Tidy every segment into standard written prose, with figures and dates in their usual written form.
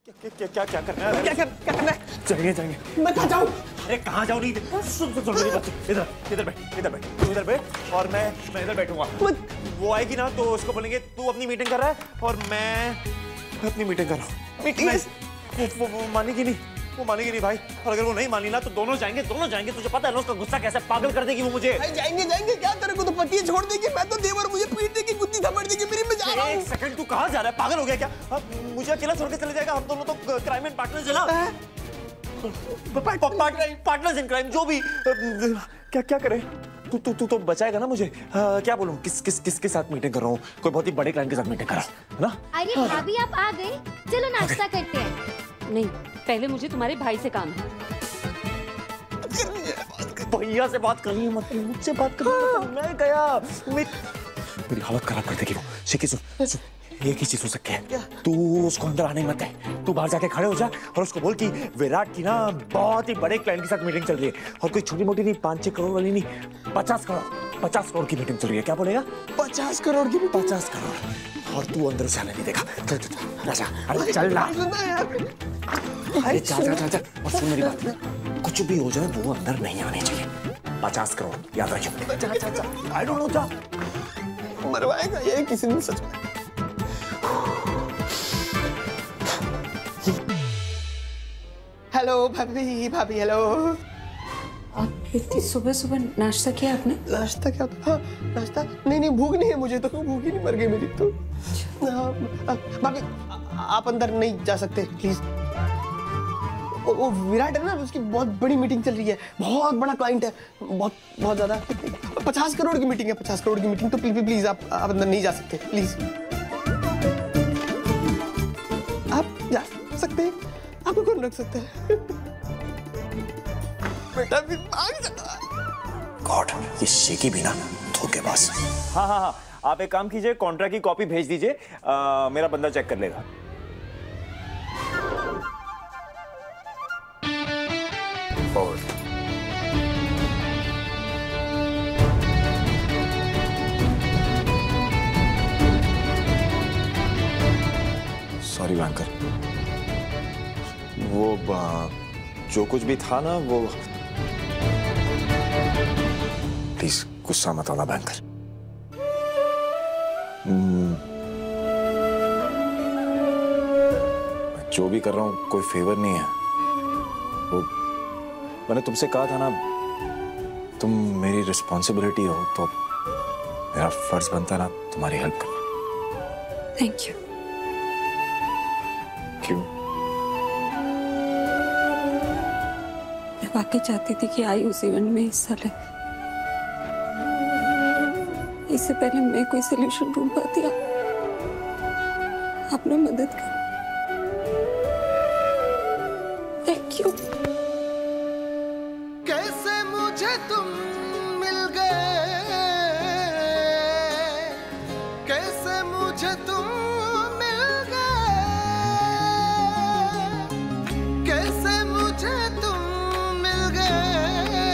क्या करना है? क्या करना है? जाएंगे। मैं कहाँ जाऊँ? अरे कहाँ जाऊँ नहीं? सुन मेरी बात। इधर बैठ। तू इधर बैठ और मैं इधर बैठूंगा। वो आएगी ना तो उसको बोलेंगे तू अपनी मीटिंग कर रहा है और मैं अपनी मीटिंग कर रहा हूँ। मीटिंग? वो मानेगी नहीं भाई। और अगर वो नहीं मानी ना तो दोनों जाएंगे। तुझे पता है ना उसका गुस्सा कैसे पागल कर देगी वो मुझे। भाई जाएंगे क्या? तेरे को तो पति छोड़ देगी, मैं तो देवर मुझे पीट देगी, गुद्दी थपड़ देगी, मेरी मैं जा रहा हूँ। एक सेकंड, तू कहाँ जा रहा है? पागल हो गया क्या? मुझे अकेला छोड़ के चले जाएगा? हम दोनों तो क्राइम एंड पार्टनर्स है ना। पार्टनर्स इन क्राइम जो भी। क्या करे? तू तो बचाएगा ना मुझे? क्या बोलूं? किसके साथ मीटिंग कर रहा हूँ? कोई बहुत ही बड़े क्लाइंट के साथ मीटिंग कर रहा हूँ, है ना? अरे भाभी आप आ गए, चलो नाश्ता करते हैं। नहीं, पहले मुझे तुम्हारे भाई से काम है। भैया से बात करनी है, मतलब मुझसे बात करनी है। मैं गया मेरी हालत खराब कर देगी वो। शिकी सुन, एक ही चीज हो सकती है। तू उसको अंदर आने मत दे। तू बाहर जाके खड़े हो जा और उसको बोल कि विराट की ना बहुत ही बड़े क्लाइंट के साथ मीटिंग चल रही है और कोई छोटी मोटी नहीं, 5-6 करोड़ वाली नहीं, 50 करोड़ की मीटिंग चल रही है। क्या बोलेगा? 50 करोड़ की? 50 करोड़। और तू अंदर उसे आने नहीं देगा। चल राजा, अरे चल ना। अरे चल। और सुन मेरी बात, कुछ भी हो जाए वो अंदर नहीं आने चाहिए। 50 करोड़ याद रखिए। चल। आई डोंट नो, जा। मरवाएगा ये किसी ने सच में। हेलो भाभी हेलो। आप इतनी सुबह नाश्ता किया आपने? नाश्ता क्या? हाँ नाश्ता। नहीं भूख नहीं है मुझे तो, भूख ही नहीं मर गई मेरी तो। भाभी आप अंदर नहीं जा सकते प्लीज। वो विराट है ना, उसकी बहुत बड़ी मीटिंग चल रही है, बहुत बड़ा क्लाइंट है, बहुत ज्यादा। 50 करोड़ की मीटिंग है, 50 करोड़ की मीटिंग। तो प्लीज आप अंदर नहीं जा सकते प्लीज। आप जा सकते हैं, आपको कौन रख सकता है? बेटा भी भाग जाता। गॉड, ये शेकी भी ना धोखेबाज। हाँ, आप एक काम कीजिए, कॉन्ट्रैक्ट की कॉपी भेज दीजिए, मेरा बंदा चेक कर लेगा। सॉरी बैंकर, वो जो कुछ भी था ना वो। प्लीज गुस्सा मत होना बैंकर। मैं जो भी कर रहा हूं कोई फेवर नहीं है। वो मैंने तुमसे कहा था ना, तुम मेरी रिस्पॉन्सिबिलिटी हो तो मेरा फर्ज बनता ना तुम्हारी हेल्प करना। Thank you. क्यों? मैं वाकई चाहती थी कि आई उस इवेंट में हिस्सा ले। इससे पहले मैं कोई सलूशन ढूंढ पाती, आपने मदद की। Thank you. कैसे मुझे तुम मिल गए, कैसे मुझे तुम मिल गए, कैसे मुझे तुम मिल गए,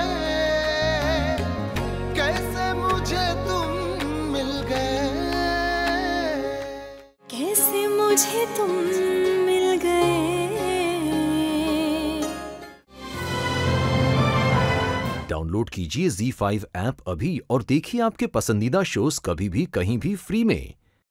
कैसे मुझे तुम मिल गए, कैसे मुझे तुम मिल गए। डाउनलोड कीजिए ZEE5 ऐप अभी और देखिए आपके पसंदीदा शोज कभी भी कहीं भी फ्री में।